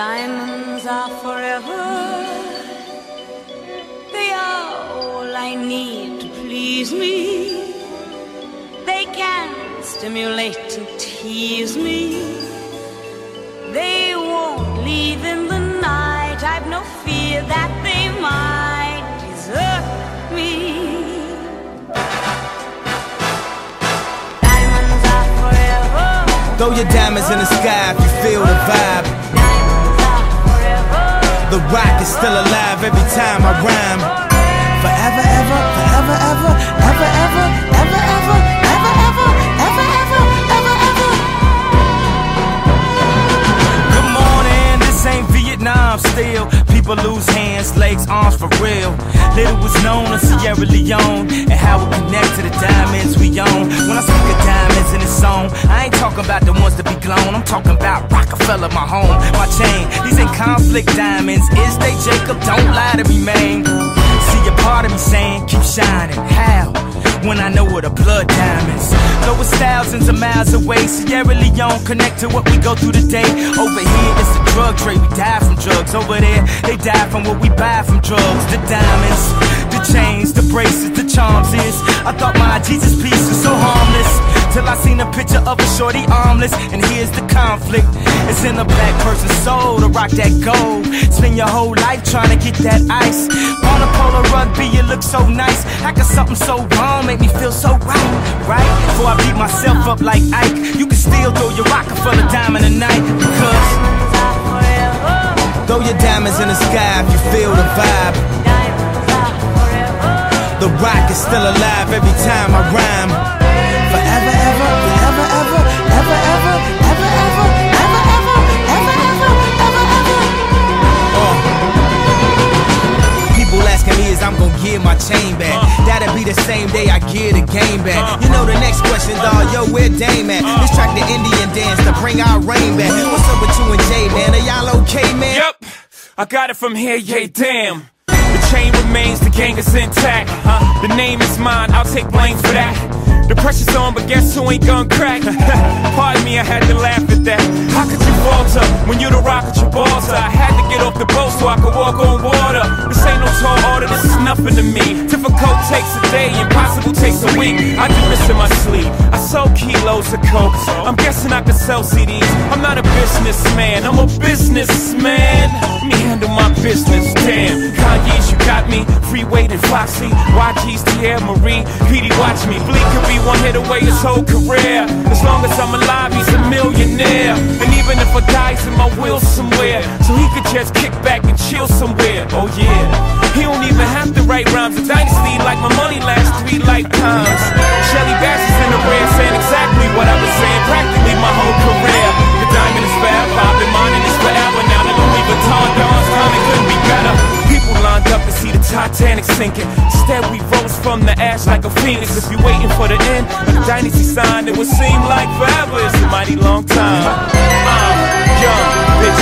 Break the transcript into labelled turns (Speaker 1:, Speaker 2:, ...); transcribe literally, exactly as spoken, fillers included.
Speaker 1: Diamonds are forever. They are all I need to please me. They can stimulate and tease me. They won't leave in the night. I've no fear that they might desert me. Diamonds are forever.
Speaker 2: Throw your diamonds in the sky if you feel the vibe.
Speaker 1: Diamonds are forever.
Speaker 2: The rock is still alive every time I rhyme. Forever, ever, forever, ever, ever, ever, ever, ever, ever, ever, ever, ever, ever, ever. Good morning, this ain't Vietnam still. People lose hands, legs, arms for real. Little was known of Sierra Leone and how it connect to the diamonds we own. When I speak of diamonds in a song, I ain't talking about the ones that be glown. I'm talking about Rockefeller, my home, my chain. These ain't conflict diamonds, is they, Jacob? Don't lie to me, man. See a part of me saying, keep shining. How? When I know what a blood diamonds. Though it's thousands of miles away, Sierra Leone connect to what we go through today. Over here, it's the drug trade. We die from drugs. Over there, they die from what we buy from drugs. The diamonds, the chains, the bracelets, the charms is. I thought my Jesus piece was so harmless, till I seen a picture of a shorty armless. And here's the conflict. It's in a black person's soul to rock that gold. Spend your whole life trying to get that ice. On a polo rugby, you look so nice. How can something so wrong make me feel so right, right? Before I beat myself up like Ike, you can still throw your Rockefeller diamond tonight. Because
Speaker 1: Diamonds are forever.
Speaker 2: throw your diamonds in the sky if you feel the vibe.
Speaker 1: Diamonds are forever.
Speaker 2: The rock is still alive every time I rhyme. Forever, ever, forever, ever, ever, ever, ever, ever, ever, ever, ever, ever, ever, ever. Uh. People asking me is I'm gonna give my chain back. That'll be the same day I give the game back. You know the next question, dawg, yo, where Dame at? Let's track the Indian dance to bring our rain back. What's up with you and Jay, man? Are y'all okay, man?
Speaker 3: Yep, I got it from here, yeah, damn. The chain remains, the gang is intact. The name is mine, I'll take blame for that. The pressure's on, but guess who ain't gon' crack? Pardon me, I had to laugh at that. How could you falter when you the rock at your balls? I had to get off the boat so I could walk on water. This ain't no tall order, this is nothing to me. Difficult takes a day, impossible takes a week. I do this in my sleep, I sold kilos of coke. I'm guessing I could sell C Ds. I'm not a businessman, I'm a businessman. Let me handle my business, damn. Kanye's, you got me, Freeway and Foxy, Y G's, Tierra Marie, P D, watch me. Bleak could be one hit away his whole career. As long as I'm alive, he's a millionaire. And even if I die, he's in my will somewhere, so he could just kick back and chill somewhere. Oh yeah, he don't even have to write rhymes. A dynasty like my money lasts three lifetimes. Shelly Bass is in the rear, saying exactly what I was saying practically my whole career. The diamond is forever, I've been mining this forever. Now the Louis Vuitton Don's time, it couldn't be better. People lined up to see the Titanic sinking. Instead we rose from the ash like a phoenix. If you're waiting for the end of the dynasty sign, it would seem like forever. It's a mighty long time. I'm young, bitch